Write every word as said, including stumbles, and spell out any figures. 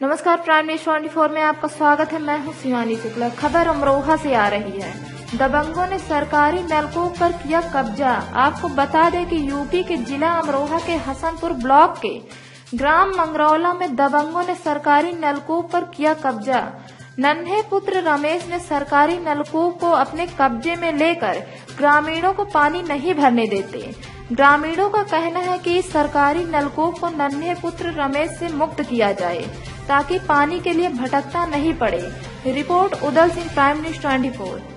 नमस्कार, prime news चौबीस में आपका स्वागत है। मैं हूं शिवानी शुक्ला। खबर अमरोहा से आ रही है। दबंगों ने सरकारी नलकूप पर किया कब्जा। आपको बता दें कि यूपी के जिला अमरोहा के हसनपुर ब्लॉक के ग्राम मंगरौला में दबंगों ने सरकारी नलकूप पर किया कब्जा। नन्हे पुत्र रमेश ने सरकारी नलकूप को अपने कब्जे में लेकर ग्रामीणों को पानी नहीं भरने देते। ग्रामीणों का कहना है कि इस सरकारी नलकूप को नन्हे पुत्र रमेश से मुक्त किया जाए ताकि पानी के लिए भटकता नहीं पड़े। Report Udal Singh, prime news चौबीस।